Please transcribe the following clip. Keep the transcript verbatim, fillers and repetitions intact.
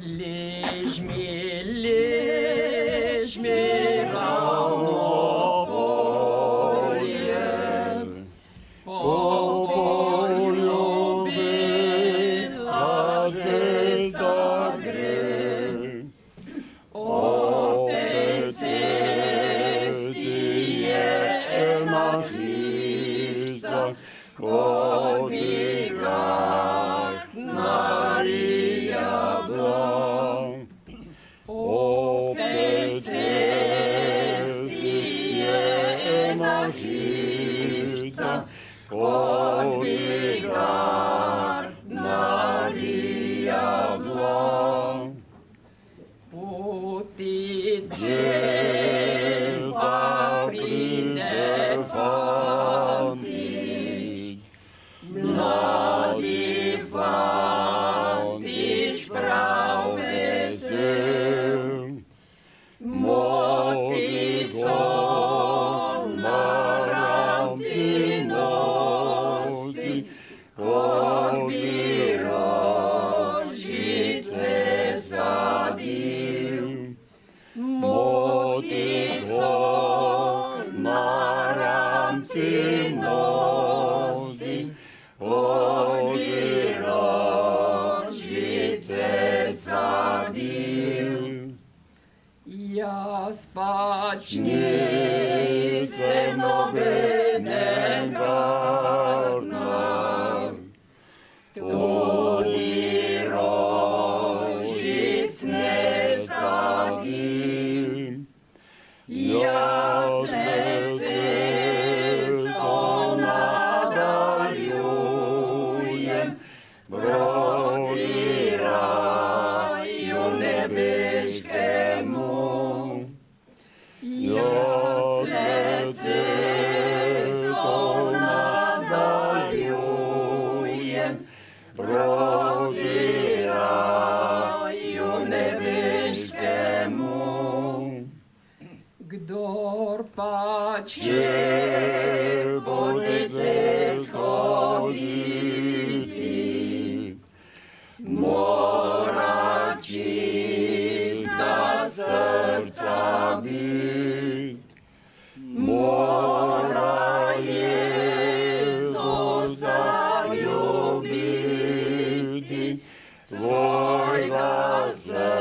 Лиж ми, лиж ми равно поле, полюбила цеста гре. Отец стие на Христа, копигар Мария благ. Отец стие на Христа, копигар Мария благ. Utitjes papride fantič, mladi fantič prav vesel, motvico na ramci nosi, kot bi rožice sadil. Motico na ramci nosi, kot bi rožice sadil. Jaz pač nisem nobeden gartnar, tudi rožic ne sadim. Jaz le cesto nadaljujem proti raju nebeškemu. Jaz le cesto nadaljujem proti raju nebeškemu. Kdor pač če po tej cest hoditi, mora čistega srca bit, mora Jezusa ljubiti, svojega srca